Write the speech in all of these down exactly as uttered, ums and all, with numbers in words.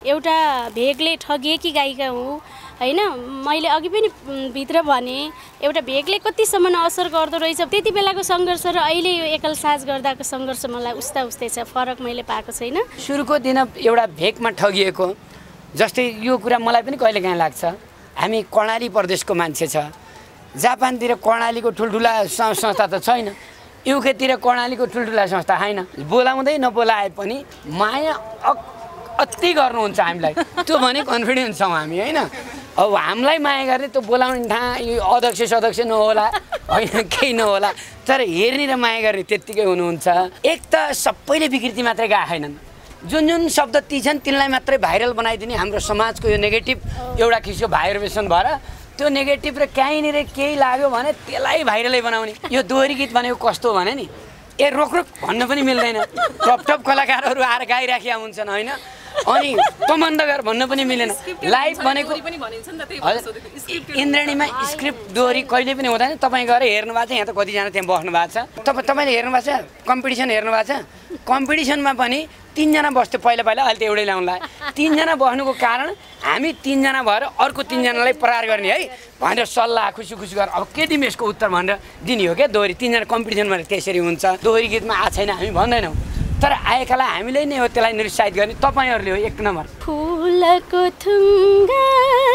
एउटा भेगले ठगिएकी गायिका हुँ हैन। मैले अघि पनि भित्र भने एउटा भेगले कतिसम्म असर गर्दो रहेछ, त्यति बेलाको सङ्घर्ष र अहिले यो एकल साज गर्दाको सङ्घर्ष मलाई उस्ता उस्तै छ, फरक मैले पाएको छैन। सुरुको दिन एउटा भेगमा ठगिएको जस्तै यो कुरा मलाई पनि कहिलेकाहीँ लाग्छ। हामी कर्णाली प्रदेशको मान्छे छ, जापानतिर कर्णालीको ठुल्ठुला संस्था त छैन, युकेतिर कर्णालीको ठुल्ठुला संस्था छैन। बोलाउँदै नबोलाए पनि माया अति गर्नुहुन्छ हामीलाई, त्यो भने कन्फिडेन्स छौँ हामी हैन। अब हामीलाई माया गर्ने त्यो बोलाउने ठाँ यो अध्यक्ष सदस्य नहोला होइन, केही नहोला, तर हेर्ने र माया गर्ने त्यत्तिकै हुनुहुन्छ। एक त सबैले विकृति मात्रै गाएका छैनन्, जुन जुन शब्द ती छन् तिनलाई मात्रै भाइरल बनाइदिने हाम्रो समाजको यो नेगेटिभ एउटा किसिमको भाइब्रेसन भएर त्यो नेगेटिभ र कहीँनिर केही लाग्यो भने त्यसलाई भाइरलै बनाउने। यो दोहोरी गीत भनेको कस्तो भने नि, ए रोक रोक भन्न पनि मिल्दैन, टप टप कलाकारहरू आएर गाइराखेका हुन्छन् होइन, अनि तमन्द गर भन्न पनि मिलेन। लाइभ भनेको इन्द्रणीमा स्क्रिप्ट दोहोरी कहिले पनि हुँदैन। तपाईँ गएर हेर्नु भएको छ, यहाँ त कतिजना त्यहाँ बस्नु भएको छ, तपाईँ तपाईँले हेर्नु भएको छ, कम्पिटिसन हेर्नु भएको छ। कम्पिटिसनमा पनि तिनजना बस्थ्यो पहिला पहिला, अहिले त एउटै ल्याउनुलाई। तिनजना बस्नुको कारण हामी तिनजना भएर अर्को तिनजनालाई प्रहार गर्ने है भनेर सल्लाह खुसी खुसी गरेर अब के दिउँ यसको उत्तर भनेर दिने हो क्या दोहोरी। तिनजना कम्पिटिसन भनेर त्यसरी हुन्छ। दोहोरी गीतमा आएको छैन हामी भन्दैनौँ, तर आएकालाई हामीले नै हो त्यसलाई निरुत्साहित गर्ने, तपाईँहरूले हो एक नम्बर। फुलको थुङ्गा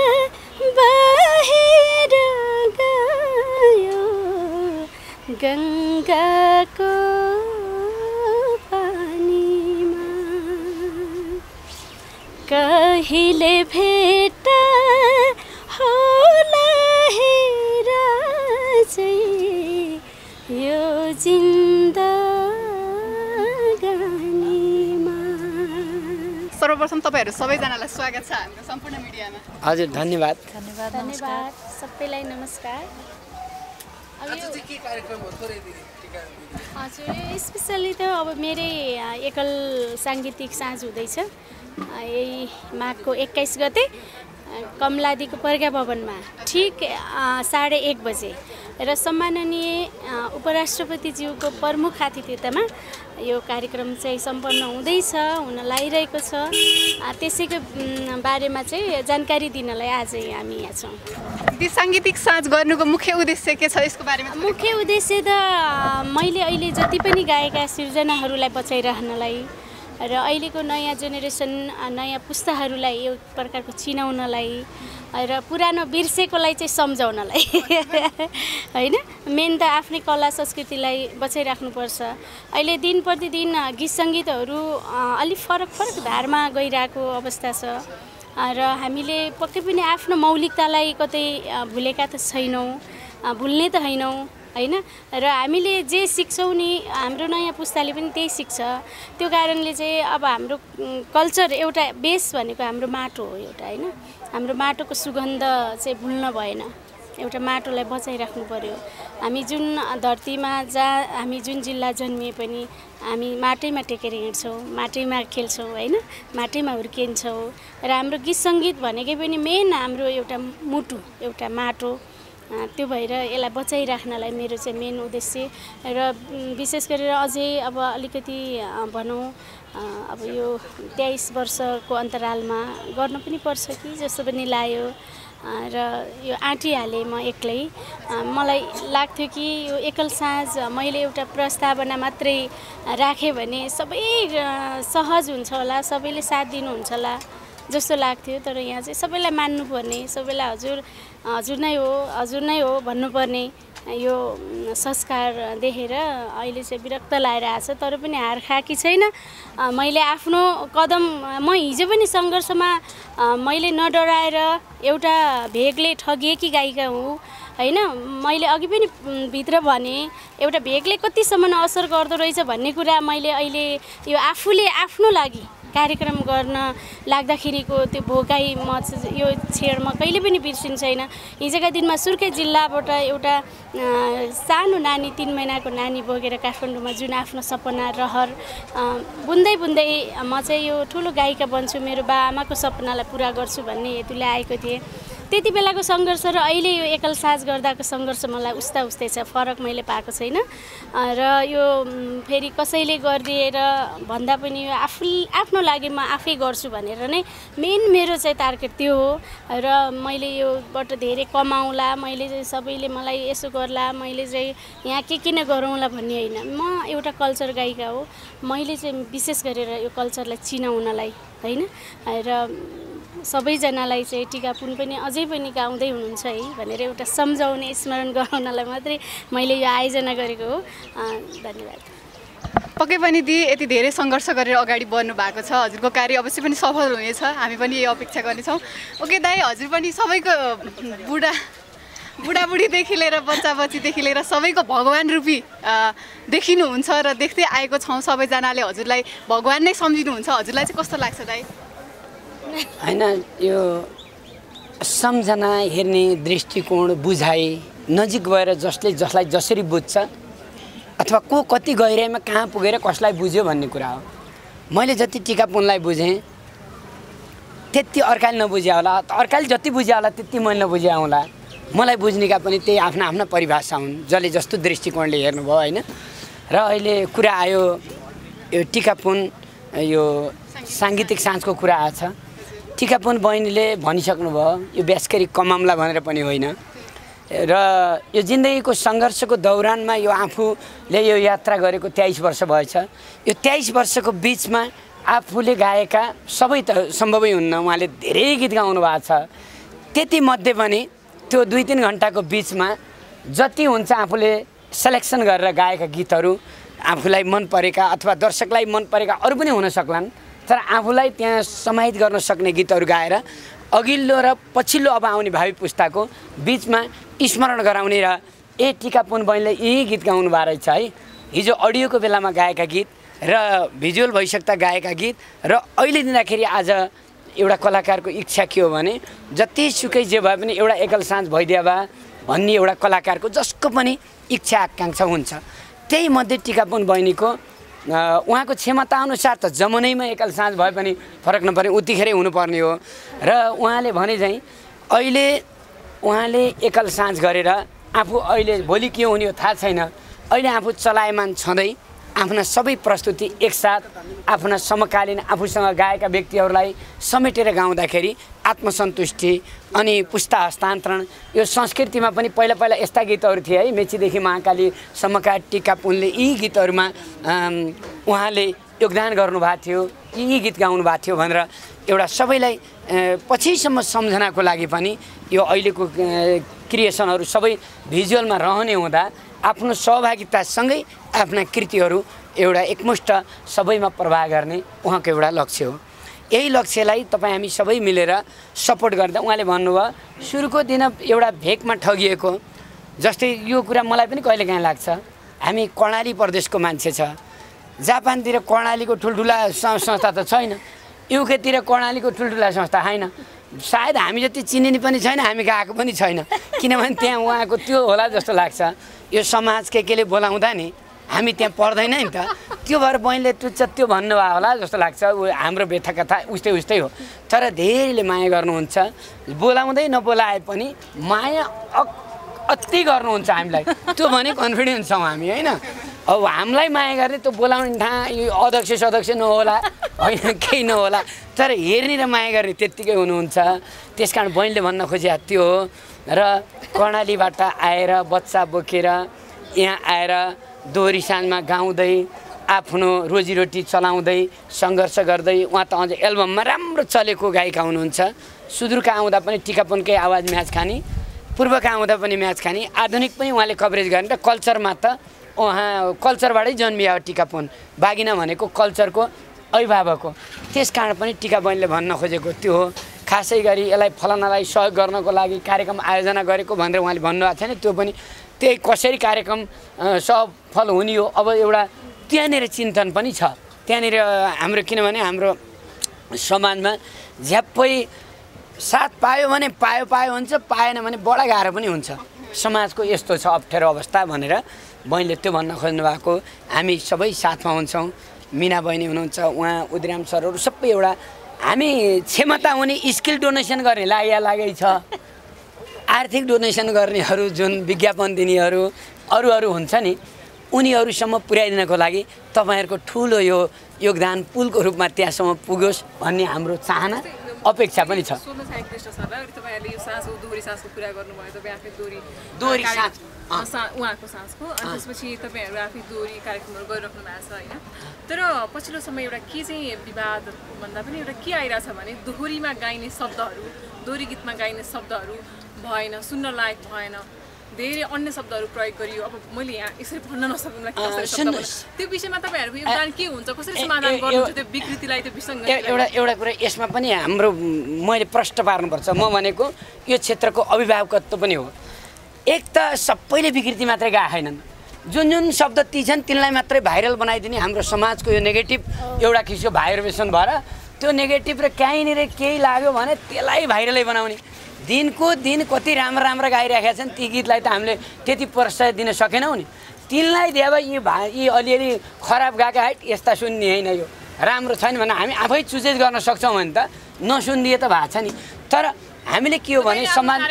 बाहिर गयो गङ्गाको पानीमा, कहिले भेट होला हेरा चाहिँ यो जिन्दा। सर्वप्रथम तपाईँहरू सबैजनालाई स्वागत छ हाम्रो सम्पूर्ण मिडियामा। हजुर धन्यवाद। धन्यवाद धन्यवाद सबैलाई नमस्कार। हजुर स्पेसली त अब मेरै एकल साङ्गीतिक साँझ हुँदैछ यही माघको एक्काइस गते कमलादीको पर्गा भवनमा ठिक साढे एक बजे र सम्माननीय उपराष्ट्रपतिज्यूको प्रमुख आतिथ्यतामा यो कार्यक्रम चाहिँ सम्पन्न हुँदैछ, हुन लागिरहेको छ। त्यसैको बारेमा चाहिँ जानकारी दिनलाई आज हामी यहाँ छौँ। यो साङ्गीतिक साँझ गर्नुको मुख्य उद्देश्य के छ यसको बारेमा? मुख्य उद्देश्य त मैले अहिले जति पनि गाएका सिर्जनाहरूलाई बचाइराख्नलाई र अहिलेको नयाँ जेनेरेसन नयाँ पुस्ताहरूलाई यो प्रकारको चिनाउनलाई र पुरानो बिर्सेकोलाई चाहिँ सम्झाउनलाई होइन। मेन त आफ्नै कला संस्कृतिलाई बचाइराख्नुपर्छ। अहिले दिन प्रतिदिन गीत सङ्गीतहरू अलिक फरक फरक धारमा गइरहेको अवस्था छ र हामीले पक्कै पनि आफ्नो मौलिकतालाई कतै भुलेका त छैनौँ, भुल्ने त होइनौँ हैन। र हामीले जे सिक्छौँ नि हाम्रो नयाँ पुस्ताले पनि त्यही सिक्छ। त्यो कारणले चाहिँ अब हाम्रो कल्चर एउटा बेस भनेको हाम्रो माटो हो एउटा हैन। हाम्रो माटोको सुगन्ध चाहिँ भुल्न भएन, एउटा माटोलाई बचाइराख्नु पर्यो। हामी जुन धरतीमा जहाँ हामी जुन जिल्ला जन्मिए पनि हामी माटैमा टेकेर हिँड्छौँ, माटैमा खेल्छौँ हैन, माटैमा हुर्किन्छौँ। र हाम्रो गीत सङ्गीत भनेकै पनि मेन हाम्रो एउटा मुटु एउटा माटो, त्यो भएर यसलाई बचाइराख्नलाई मेरो चाहिँ मेन उद्देश्य। र विशेष गरेर अझै अब अलिकति भनौँ अब यो तेइस वर्षको अन्तरालमा गर्न पनि पर्छ कि जस्तो पनि लाग्यो र यो आँटिहालेँ म एक्लै। मलाई लाग्थ्यो कि यो एकल साँझ मैले एउटा प्रस्तावना मात्रै राखेँ भने सबै सहज हुन्छ होला, सबैले साथ दिनुहुन्छ होला जस्तो लाग्थ्यो। तर यहाँ चाहिँ सबैलाई मान्नुपर्ने, सबैलाई हजुर हजुर नै हो हजुर नै हो भन्नुपर्ने यो संस्कार देखेर अहिले चाहिँ विरक्त लागेर आएको छ। तर पनि हार खाएकी छैन। मैले आफ्नो कदम म हिजो पनि सङ्घर्षमा मैले नडराएर एउटा भेगले ठगिएकी गायिका हुँ हैन। मैले अघि पनि भित्र भने एउटा भेगले कतिसम्म असर गर्दो रहेछ भन्ने कुरा मैले अहिले यो आफूले आफ्नो लागि कार्यक्रम गर्न लाग्दाखेरिको त्यो भोगाई म यो क्षण म कहिले पनि बिर्सिनु छैन। हिजोका दिनमा सुर्खेत जिल्लाबाट एउटा सानो नानी तीन महिनाको नानी बोकेर काठमाडौँमा जुन आफ्नो सपना रहर बुन्दै बुन्दै म चाहिँ यो ठुलो गायिका बन्छु, मेरो बा आमाको सपनालाई पुरा गर्छु भन्ने हेतुले आएको थिएँ। त्यति बेलाको सङ्घर्ष र अहिले यो एकल साझ गर्दाको सङ्घर्ष मलाई उस्ता उस्तै छ, फरक मैले पाएको छैन। र यो फेरि कसैले गरिदिएर भन्दा पनि यो आफू आफ्नो लागि म आफै गर्छु भनेर नै मेन मेरो चाहिँ टार्गेट त्यो हो। र मैले योबाट धेरै कमाउँला, मैले चाहिँ सबैले मलाई यसो गर्ला, मैले चाहिँ यहाँ के किन गरौँला भन्ने होइन। म एउटा कल्चर गायिका हो, मैले चाहिँ विशेष गरेर यो कल्चरलाई चिनाउनलाई होइन। र सबैजनालाई चाहिँ टिकापुन पनि अझै पनि गाउँदै हुनुहुन्छ है भनेर एउटा सम्झाउने, स्मरण गराउनलाई मात्रै मैले यो आयोजना गरेको हो। धन्यवाद। पक्कै पनि दि यति धेरै सङ्घर्ष गरेर अगाडि बढ्नु भएको छ, हजुरको कार्य अवश्य पनि सफल हुनेछ, हामी पनि यही अपेक्षा गर्नेछौँ। ओके दाइ, हजुर पनि सबैको बुढा बुढाबुढीदेखि लिएर बच्चा बच्चीदेखि लिएर सबैको भगवान् रूपी देखिनुहुन्छ र देख्दै आएको छौँ। सबैजनाले हजुरलाई भगवान् नै सम्झिनुहुन्छ, हजुरलाई चाहिँ कस्तो लाग्छ दाइ? होइन, यो सम्झना, हेर्ने दृष्टिकोण, बुझाइ, नजिक गएर जसले जसलाई जसरी बुझ्छ अथवा को कति गहिराइमा कहाँ पुगेर कसलाई बुझ्यो भन्ने कुरा हो। मैले जति टिकापुनलाई बुझेँ त्यति अर्काले नबुझ्या होला, अर्काले जति बुझ्या होला त्यति मैले नबुझ्या होला। मलाई बुझ्नेका पनि त्यही आफ्ना आफ्ना परिभाषा हुन्, जसले जस्तो दृष्टिकोणले हेर्नुभयो होइन। र अहिले कुरा आयो यो टिकापुन, यो साङ्गीतिक साँझको कुरा आएछ। टिकापुन बहिनीले भनिसक्नुभयो यो ब्यासकरी कमाम्ला भनेर पनि होइन। र यो जिन्दगीको सङ्घर्षको दौरानमा यो आफूले यो यात्रा गरेको तेइस वर्ष भएछ। यो तेइस वर्षको बिचमा आफूले गाएका सबै त सम्भवै हुन्न, उहाँले धेरै गीत गाउनु भएको छ। त्यति मध्ये पनि त्यो दुई तिन घन्टाको बिचमा जति हुन्छ आफूले सेलेक्सन गरेर गाएका गीतहरू आफूलाई मन परेका अथवा दर्शकलाई मन परेका अरू पनि हुन सक्लान्, तर आफूलाई त्यहाँ समाहित गर्न सक्ने गीतहरू गाएर अघिल्लो र पछिल्लो अब आउने भावी पुस्ताको बिचमा स्मरण गराउने र ए टिकापुन बहिनीले यही गीत गाउनु भएको रहेछ है, हिजो अडियोको बेलामा गाएका गीत र भिजुअल भइसक्दा गाएका गीत र अहिले दिँदाखेरि आज एउटा कलाकारको इच्छा के हो भने जतिसुकै जे भए पनि एउटा एकल साँझ भइदिया भए भन्ने एउटा कलाकारको जसको पनि इच्छा आकाङ्क्षा हुन्छ। त्यही मध्ये टिकापुन बहिनीको उहाँको क्षमता अनुसार त जमुनैमा एकल साँझ भए पनि फरक नपर्ने उतिखेरै हुनुपर्ने हो। र उहाँले भने चाहिँ अहिले उहाँले एकल साँझ गरेर आफू अहिले भोलि के हुने हो थाहा छैन, अहिले आफू चलायमान छँदै आफ्ना सबै प्रस्तुति एकसाथ आफ्ना समकालीन आफूसँग गाएका व्यक्तिहरूलाई समेटेर गाउँदाखेरि आत्मसन्तुष्टि अनि पुस्ता हस्तान्तरण, यो संस्कृतिमा पनि पहिला पहिला यस्ता गीतहरू थिए है, मेचीदेखि महाकालीसम्मका टिकापुनले यी गीतहरूमा उहाँले योगदान गर्नुभएको थियो, यी गीत गाउनु भएको थियो भनेर एउटा सबैलाई पछिसम्म सम्झनाको लागि पनि यो अहिलेको क्रिएसनहरू सबै भिजुअलमा रहने हुँदा आफ्नो सहभागितासँगै आफ्ना कृतिहरू एउटा एकमुष्ट सबैमा प्रवाह गर्ने उहाँको एउटा लक्ष्य हो। यही लक्ष्यलाई तपाईँ हामी सबै मिलेर सपोर्ट गर्दा उहाँले भन्नुभयो सुरुको दिन एउटा भेकमा ठगिएको जस्तै यो कुरा मलाई पनि कहिलेकाहीँ लाग्छ। हामी कर्णाली प्रदेशको मान्छे छ, जापानतिर कर्णालीको ठुल्ठुला संस्था त छैन, युकेतिर कर्णालीको ठुल्ठुला संस्था छैन, सायद हामी जति चिनिने पनि छैन, हामी गएको पनि छैन, किनभने त्यहाँ उहाँको त्यो होला जस्तो लाग्छ। यो समाज के केले बोलाउँदा नि हामी त्यहाँ पर्दैन नि त, त्यो भएर बहिनीले टुच्च त्यो भन्नुभयो होला जस्तो लाग्छ। हाम्रो व्यथा कथा उस्तै उस्तै हो, तर धेरैले माया गर्नुहुन्छ, बोलाउँदै नबोलाए पनि माया अति गर्नुहुन्छ हामीलाई, त्यो भने कन्फिडेन्स छौँ हामी होइन। अब हामीलाई माया गर्ने त्यो बोलाउने ठाँ यो अध्यक्ष सदस्य नहोला होइन, केही नहोला, तर हेर्ने र माया गर्ने त्यत्तिकै हुनुहुन्छ। त्यस कारण बहिनीले भन्न खोजे त्यो हो। र कर्णालीबाट आएर बच्चा बोकेर यहाँ आएर दोहोरी साँझमा गाउँदै आफ्नो रोजीरोटी चलाउँदै सङ्घर्ष गर्दै उहाँ त अझ एल्बममा राम्रो चलेको गायिका हुनुहुन्छ। सुदूरका आउँदा पनि टिकापुनकै आवाज म्याच खाने, पूर्वका आउँदा पनि म्याच खाने, आधुनिक पनि उहाँले कभरेज गर्ने र कल्चरमा त उहाँ कल्चरबाटै जन्मिया हो टिकापुन, बागिना भनेको कल्चरको अभिभावक हो। त्यस कारण पनि टिका बहिनीले भन्न खोजेको त्यो हो। खासै गरी यसलाई फलानालाई सहयोग गर्नको लागि कार्यक्रम आयोजना गरेको भनेर उहाँले भन्नुभएको छैन, त्यो पनि त्यही कसरी कार्यक्रम सफल हुने हो। अब एउटा त्यहाँनिर चिन्तन पनि छ, त्यहाँनिर हाम्रो किनभने हाम्रो समाजमा झ्याप्पै साथ पायो भने पायो पायो हुन्छ, पाएन भने बडा गाह्रो पनि हुन्छ, समाजको यस्तो छ अप्ठ्यारो अवस्था भनेर बहिनीले त्यो भन्न खोज्नु भएको। हामी सबै साथमा हुन्छौँ, मिना बहिनी हुनुहुन्छ, उहाँ उदिराम सरहरू सबै एउटा हामी क्षमता हुने स्किल डोनेसन गर्ने लागिया लागै छ आर्थिक डोनेसन गर्नेहरू जुन विज्ञापन दिनेहरू अरू अरू हुन्छ नि उनीहरूसम्म पुर्याइदिनको लागि तपाईँहरूको ठुलो यो योगदान पुलको रूपमा त्यहाँसम्म पुगोस् भन्ने हाम्रो चाहना अपेक्षा पनि छ। सोध्न चाहेको कृष्ण सरलाई तपाईँहरूले यो साँझको दोहोरी साँझको कुरा गर्नुभयो तपाईँ आफै दोहोरी दोहोरी साँझ उहाँको साँझको अनि त्यसपछि तपाईँहरू आफै दोहोरी कार्यक्रमहरू गरिराख्नु भएको छ होइन। तर पछिल्लो समय एउटा के चाहिँ विवाद भन्दा पनि एउटा के आइरहेछ भने दोहोरीमा गाइने शब्दहरू दोहोरी गीतमा गाइने शब्दहरू भएन, सुन्न लायक भएन, धेरै अन्य शब्दहरू प्रयोग गरियो। अब मैले यहाँ यसरी भन्न नसक्नुलाई त्यो विषयमा तपाईँहरूको योगदान के हुन्छ, कसरी समाधान गर्नुहुन्छ त्यो विकृतिलाई त्यो विसङ्गत? एउटा एउटा कुरा यसमा पनि हाम्रो मैले प्रश्न पार्नुपर्छ। म भनेको यो क्षेत्रको अभिभावकत्व पनि हो। एक त सबैले विकृति मात्रै गाएनन्, जुन जुन शब्द ती छन् तिनलाई मात्रै भाइरल बनाइदिने हाम्रो समाजको यो नेगेटिभ एउटा किसिमको भाइब्रेसन भएर त्यो नेगेटिभ र कहीँनिर केही लाग्यो भने त्यसलाई भाइरलै बनाउने। दिनको दिन कति राम्रो राम्रो गाइरहेका छन् ती गीतलाई त हामीले त्यति प्रोत्साहन दिन सकेनौँ नि। तिनलाई दिए अब यी भा यी अलिअलि खराब गाएका हाइट यस्ता सुन्ने होइन, यो राम्रो छैन भने हामी आफै चुजेज गर्न सक्छौँ भने त नसुनिदिए त भएको छ नि। तर हामीले के हो भने समाज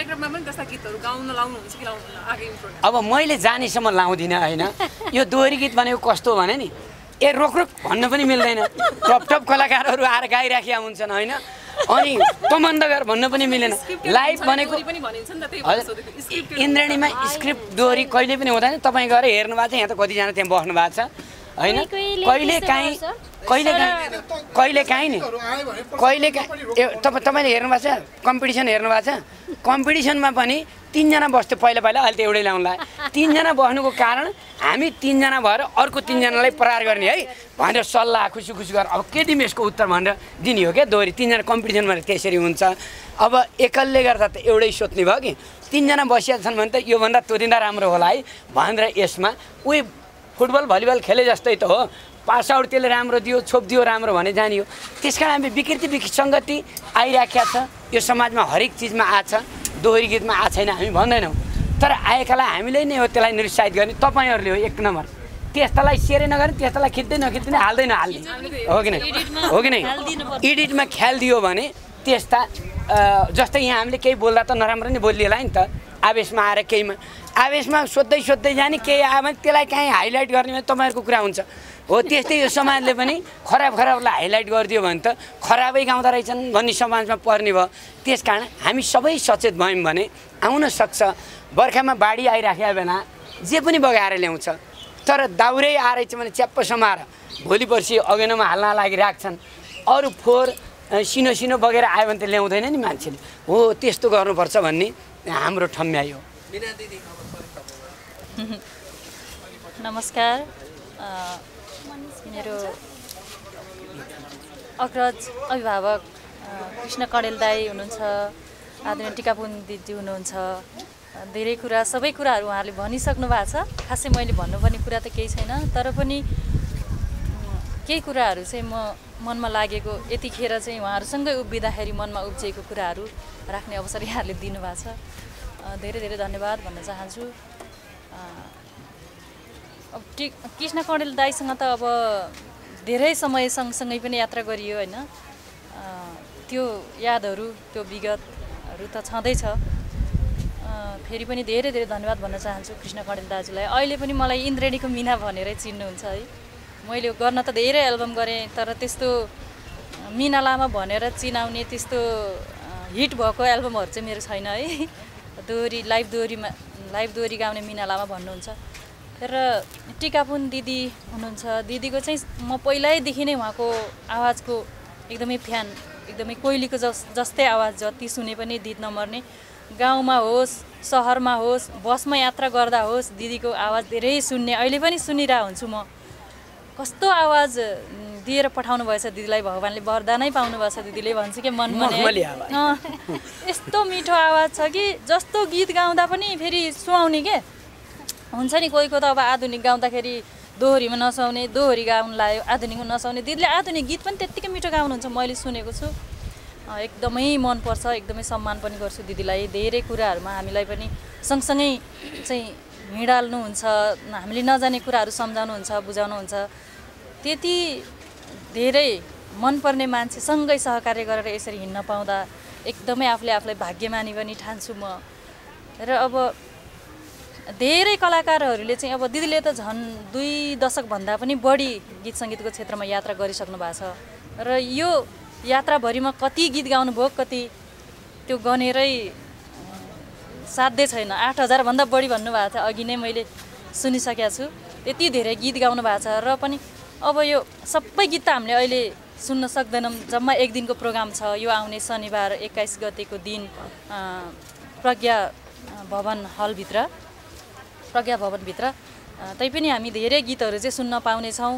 अब मैले जानेसम्म लाउँदिनँ होइन। यो दोहोरी गीत भनेको कस्तो भने नि ए रोक रोक भन्न पनि मिल्दैन, टप टप कलाकारहरू आएर गाइराखेका हुन्छन् होइन। अनि कमन्द गर भन्न पनि मिलेन। लाइभ भनेको इन्द्रणीमा स्क्रिप्ट दोहोरी कहिले पनि हुँदैन। तपाईँ गएर हेर्नु भएको छ, यहाँ त कतिजना त्यहाँ बस्नु भएको छ होइन। कहिले काहीँ कहिले काहीँ कहिले काहीँ नि कहिले काहीँ तपाईँ तपाईँले हेर्नु भएको छ कम्पिटिसन हेर्नु भएको छ। कम्पिटिसनमा पनि तिनजना बस्थ्यो पहिला पहिला, अहिले त एउटै ल्याउनुलाई। तिनजना बस्नुको कारण हामी तिनजना भएर अर्को तिनजनालाई प्रहार गर्ने है भनेर सल्लाह खुसी खुसी गरेर अब के दिमेशको उत्तर भनेर दिने हो क्या दोहोरी। तिनजना कम्पिटिसनमा त्यसरी हुन्छ। अब एकलले गर्दा त एउटै सोच्ने भयो कि तिनजना बसिया छन् भने त योभन्दा त्योभन्दा राम्रो होला है भनेर यसमा उही फुटबल भलिबल खेले जस्तै त हो। पास आउट त्यसले राम्रो दियो छोपिदियो राम्रो भने जानियो। त्यस कारण हामी विकृति विसङ्गति आइराखेका छ यो समाजमा, हरेक चिजमा आछ, दोहोरी गीतमा आएको छैन हामी भन्दैनौँ। तर आएकालाई हामीले नै हो त्यसलाई निरुत्साहित गर्ने, तपाईँहरूले हो एक नम्बर। त्यस्तालाई सेयरै नगर्ने, त्यस्तालाई खिच्दै नखिच्दै हाल्दै नहाल्ने हो कि नै हो कि नै। एडिटमा ख्याल दियो भने त्यस्ता जस्तै यहाँ हामीले केही बोल्दा त नराम्रो नै बोलिएला नि त आवेशमा आएर केहीमा आवेशमा सोध्दै सोध्दै जाने केही आयो भने त्यसलाई काहीँ हाइलाइट गर्ने भने तपाईँहरूको कुरा हुन्छ हो। त्यस्तै यो समाजले पनि खराब खराबलाई हाइलाइट गरिदियो भने त खराबै गाउँदा रहेछन् भन्ने समाजमा पर्ने भयो। त्यस कारण हामी सबै सचेत भयौँ भने आउन सक्छ। बर्खामा बाढी आइराखेको बेला जे पनि बगाएर ल्याउँछ, तर दाउरै आएछ भने च्याप्प समाएर भोलि पर्सि अगेनामा हाल्न लागि राख्छन्। अरू फोहोर सिनो सिनो बगेर आयो भने त ल्याउँदैन नि मान्छेले। हो त्यस्तो गर्नुपर्छ भन्ने हाम्रो ठम्याइ हो। नमस्कार, मेरो अग्रज अभिभावक कृष्ण कडेल दाई हुनुहुन्छ, आदरणीय टिकापुन दिदी हुनुहुन्छ। धेरै कुरा सबै कुराहरू उहाँहरूले भनिसक्नु भएको छ। खासै मैले भन्नुपर्ने कुरा त केही छैन, तर पनि केही कुराहरू चाहिँ म मनमा लागेको यतिखेर चाहिँ उहाँहरूसँगै उभिँदाखेरि मनमा उब्जिएको कुराहरू राख्ने अवसर यहाँहरूले दिनुभएको छ। धेरै धेरै धन्यवाद भन्न चाहन्छु। अब टी कृष्ण कडेल दाईसँग त अब धेरै समय सँगसँगै पनि यात्रा गरियो होइन। त्यो यादहरू त्यो विगतहरू त छँदैछ। फेरि पनि धेरै धेरै धन्यवाद भन्न चाहन्छु कृष्ण कडेल दाजुलाई। अहिले पनि मलाई इन्द्रेणीको मिना भनेरै चिन्नुहुन्छ है। मैले गर्न त धेरै एल्बम गरेँ, तर त्यस्तो मिना लामा भनेर चिनाउने त्यस्तो हिट भएको एल्बमहरू चाहिँ मेरो छैन है। दोहोरी लाइभ दोहोरीमा लाइभ दोहोरी गाउने मिना लामा भन्नुहुन्छ। र टिकापुन दिदी हुनुहुन्छ, दिदीको चाहिँ म पहिल्यैदेखि नै उहाँको आवाजको एकदमै फ्यान, एकदमै कोइलीको जस जस्तै आवाज जति सुने पनि दिद नमर्ने। गाउँमा होस् सहरमा होस् बसमा यात्रा गर्दा होस् दिदीको आवाज धेरै सुन्ने, अहिले पनि सुनिरहेको हुन्छु म। कस्तो आवाज दिएर पठाउनु भएछ दिदीलाई, भगवान्ले वरदानै पाउनुभएछ दिदीले भन्छ कि मन मने। यस्तो मिठो आवाज छ कि जस्तो गीत गाउँदा पनि फेरि सुहाउने के हुन्छ नि। कोही कोही त अब आधुनिक गाउँदाखेरि दोहोरीमा नसुहाउने, दोहोरी गाउनु लाग्यो आधुनिकमा नसुहाउने। दिदीले आधुनिक गीत पनि त्यत्तिकै मिठो गाउनुहुन्छ, मैले सुनेको छु। एकदमै मनपर्छ, एकदमै सम्मान पनि गर्छु दिदीलाई। धेरै कुराहरूमा हामीलाई पनि सँगसँगै चाहिँ हिँडाल्नुहुन्छ, हामीले नजाने कुराहरू सम्झाउनुहुन्छ, बुझाउनुहुन्छ। त्यति धेरै मनपर्ने मान्छेसँगै सहकार्य गरेर यसरी हिँड्न पाउँदा एकदमै आफूले आफूलाई भाग्यमानी पनि ठान्छु म। र अब धेरै कलाकारहरूले चाहिँ अब दिदीले त झन् दुई दशकभन्दा पनि बढी गीत सङ्गीतको क्षेत्रमा यात्रा गरिसक्नु भएको छ र यो यात्राभरिमा कति गीत गाउनुभयो, कति त्यो गनेरै साध्यै छैन। आठ हजारभन्दा बढी भन्नुभएको छ, अघि नै मैले सुनिसकेको छु। त्यति धेरै गीत गाउनु भएको छ र पनि अब यो सबै गीत त हामीले अहिले सुन्न सक्दैनौँ। जम्मा एक दिनको प्रोग्राम छ यो आउने शनिबार एक्काइस गतेको दिन प्रज्ञा भवन हलभित्र प्रज्ञा भवनभित्र। तैपनि हामी धेरै गीतहरू चाहिँ सुन्न पाउनेछौँ।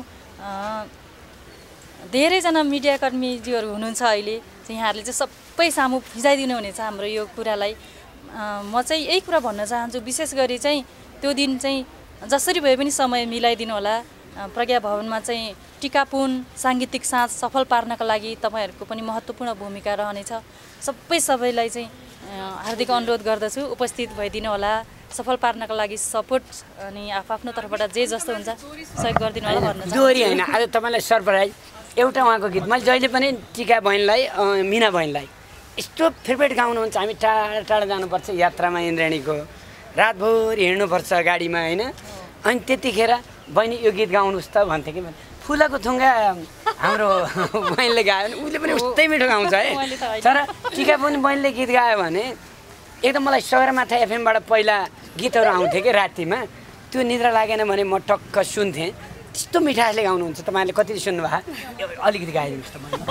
धेरैजना मिडियाकर्मीज्यूहरू हुनुहुन्छ अहिले चाहिँ, यहाँहरूले चाहिँ सबै सामु फिजाइदिनु हुनेछ हाम्रो यो कुरालाई। म चाहिँ यही कुरा भन्न चाहन्छु, विशेष गरी चाहिँ त्यो दिन चाहिँ जसरी भए पनि समय मिलाइदिनु होला। प्रज्ञा भवनमा चाहिँ टिकापुन साङ्गीतिक साँझ सफल पार्नका लागि तपाईँहरूको पनि महत्त्वपूर्ण भूमिका रहनेछ। सबै सबैलाई चाहिँ हार्दिक अनुरोध गर्दछु, उपस्थित भइदिनु होला। सफल पार्नका लागि सपोर्ट अनि आफ्नो तर्फबाट जे जस्तो हुन्छ सहयोग गरिदिनु होला भन्न चाहन्छु। दोहोरी होइन, आज तपाईँलाई सरप्राइज एउटा उहाँको गीत मैले जहिले पनि टिका बहिनीलाई मिना बहिनीलाई यस्तो फेभरेट गाउनुहुन्छ। हामी टाढा टाढा जानुपर्छ यात्रामा, इन्द्रेणीको रातभर हिँड्नुपर्छ गाडीमा होइन, अनि त्यतिखेर बहिनी यो गीत गाउनुहोस् त भन्थ्यो कि फुलाको थुङ्गा हाम्रो बहिनीले गायो भने उसले पनि उस्तै मिठो गाउँछ है। तर टिका पनि बहिनीले गीत गायो भने एकदम मलाई सगरमाथा एफएमबाट पहिला गीतहरू आउँथ्यो कि रातिमा, त्यो निद्रा लागेन भने म टक्क सुन्थेँ। त्यस्तो मिठासले गाउनुहुन्छ। तपाईँहरूले कति सुन्नुभयो, अलिकति गाइदिनुहोस् त मलाई।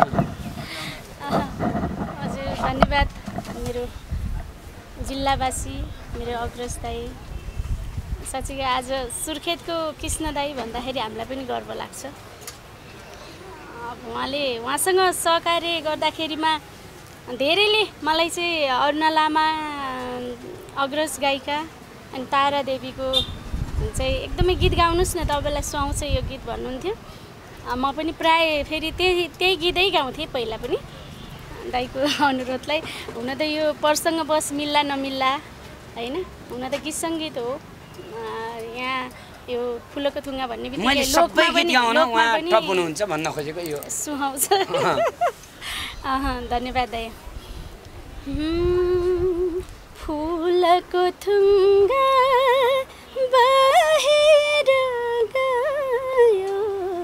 हजुर धन्यवाद मेरो जिल्लावासी, मेरो अग्रज दाई। साँच्चै आज सुर्खेतको कृष्ण दाई भन्दाखेरि हामीलाई पनि गर्व लाग्छ। अब उहाँले उहाँसँग सहकार्य गर्दाखेरिमा धेरैले मलाई चाहिँ अरुणा लामा अग्रज गायिका अनि तारा देवीको चाहिँ एकदमै गीत गाउनुहोस् न तपाईँलाई सुहाउँछ यो गीत भन्नुहुन्थ्यो। म पनि प्राय फेरि त्यही त्यही गीतै गाउँथेँ पहिला पनि दाईको अनुरोधलाई। हुन त यो प्रसङ्ग बस मिल्ला नमिल्ला होइन, हुन त गीत सङ्गीत हो। यहाँ यो फुलको थुङ्गा भन्ने बित्तिकै लोकमा पनि हुनुहुन्छ भन्न खोजेको यो सुहाउँछ। धन्यवाद दाई। फुलको थुङ्गा बाहिर गयो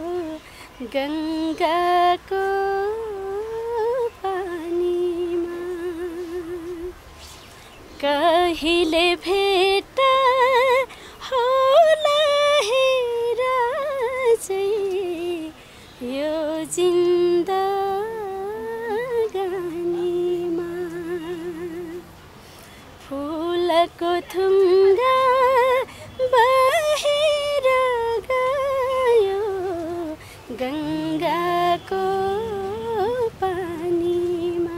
गङ्गाको पानीमा, कहिले भेट होला हेरा चाहिँ यो जिन्दगानीमा। फुलको थुङ्गा बाहिर गयो गङ्गाको पानीमा,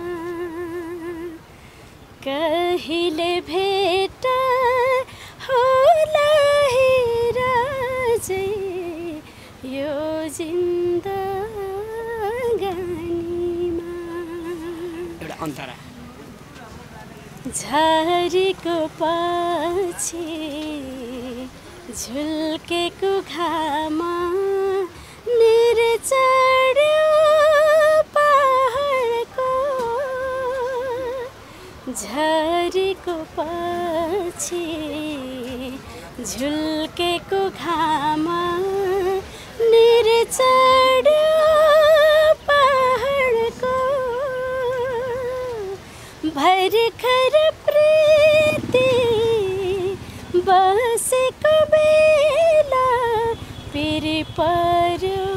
कहिले भेट होला हेरा चाहिँ यो जिन्दगानीमा। एउटा अन्तरा झरीको पछि झुल्केको घाम निर्चड्यो पहाडको, झरीको पछि झुल्केको घाम निर्चड्यो पहाडको, भर्खर प्रीति बसेको बेला फेरि पर्यो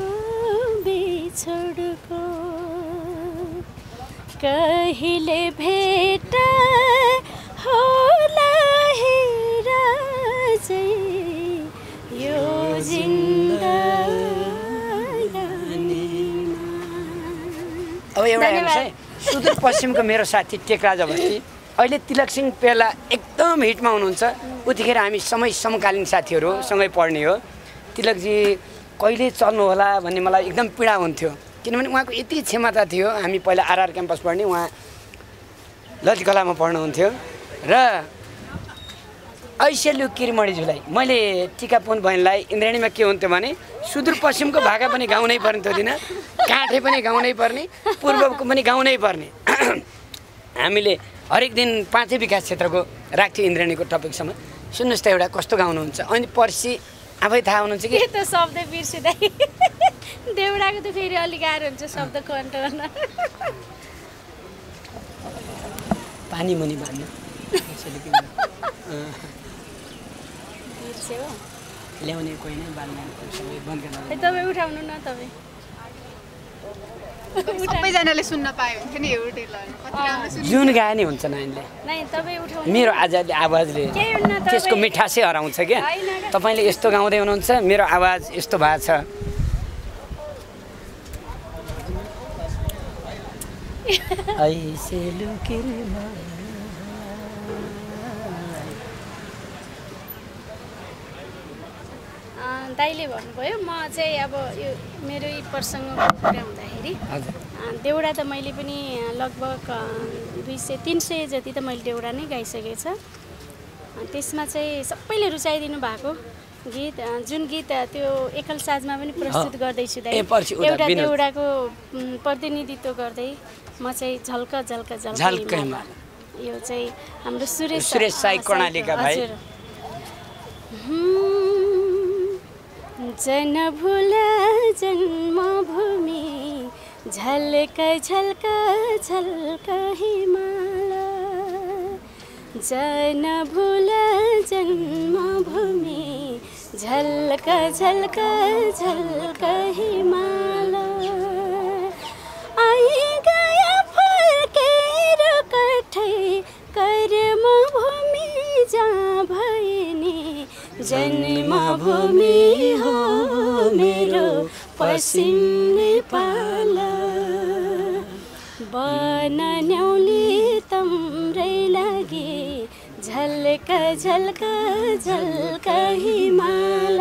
बिछोडको, कहिले भेट होला हेरा चाहिँ यो जिन्दगानीमा। अब एउटा हेर्नुहोस् है, सुदूरपश्चिमको मेरो साथी टेकराज अवस्थी अहिले तिलक सिंह पेला एकदम हिटमा हुनुहुन्छ। उतिखेर हामी सँगै समकालीन साथीहरू सँगै पढ्ने हो। तिलकजी कहिले चल्नु होला भन्ने मलाई एकदम पीडा हुन्थ्यो, किनभने उहाँको यति क्षमता थियो। हामी पहिला आरआर क्याम्पस पढ्ने, उहाँ ललितकलामा पढ्नुहुन्थ्यो। र ऐसेलु किरमणिज्यूलाई मैले टिकापुन बहिनीलाई इन्द्रेणीमा के हुन्थ्यो भने सुदूरपश्चिमको भाका पनि गाउनै पर्ने त्यो दिन, काठे पनि गाउनै पर्ने, पूर्वको पनि गाउनै पर्ने। हामीले हरेक दिन पाँचै विकास क्षेत्रको राख्थ्यौँ इन्द्रेणीको टपिकसम्म। सुन्नुहोस् त एउटा कस्तो गाउनुहुन्छ अनि पर्सि आफै थाहा हुनुहुन्छ कि त शब्द बिर्सिँदै देउडाको त फेरि अलिक गाह्रो हुन्छ शब्द कन्ट्रोल पानी मुनि बाँध्नु बिर्स्यो ल्याउने कोही नै बाँध्नु सबै बन्द गर्न तपाईँ उठाउनु न तपाईँ सबैजनाले सुन्न पायो भने पनि एउटै ल कति राम्रो सुन्नु जुन गाए नि हुन्छ नानीले नै तपाईँ उठाउनु मेरो आजादले आवाजले केही हुन्न तपाईँ त्यसको मिठासै हराउँछ क्या होइन। तपाईँले यस्तो गाउँदै हुनुहुन्छ मेरो आवाज यस्तो भएको छ ऐसे लुकेर दाइले भन्नुभयो म चाहिँ अब यो मेरो यी प्रसङ्गको कुरा हुँदाखेरि हजुर देउडा त मैले पनि लगभग दुई सय तिन सय जति त मैले देउडा नै गाइसकेको छ। त्यसमा चाहिँ सबैले रुचाइदिनु भएको गीत जुन गीत त्यो एकल साजमा पनि प्रस्तुत गर्दैछु दाइ एउटा देउडाको प्रतिनिधित्व गर्दै म चाहिँ झल्क झल्क झल्क यो चाहिँ हाम्रो सुरेश सुरेश साई कर्णालीका भाइ जन भुला जन्मभूमि झल्क झल्क झल्क हिमाल जन भुला जन्मभूमि झल्क झल्क झल्क हिमाल आई गया फर्केर कठै कर्मभूमि जहाँ भएनी जन्मभूमि हो मेरो पश्चिम नेपाल बनन्यौली तम्रै लागि झल्क झल्क झल्क हिमाल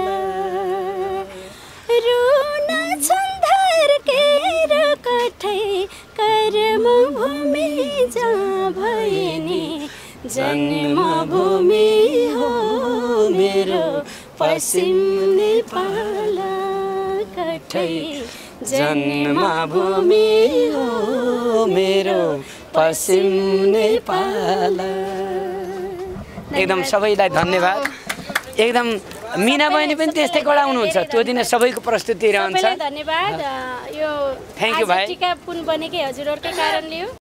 रुन छन्धर केर कठै कर्मभूमि जहाँ भएनी जन्मभूमि हो मेरो पश्चिम नेपाल कठै जन्मभूमि हो मेरो पश्चिम नेपाल। एकदम सबैलाई धन्यवाद। एकदम मिना बहिनी पनि त्यस्तै गराउनुहुन्छ त्यो दिन सबैको प्रस्तुति रहन्छ। सबैलाई धन्यवाद। यो थ्याङ्क यू भाइ। टिका पुन बनेकै हजुरहरुकै कारणले हो।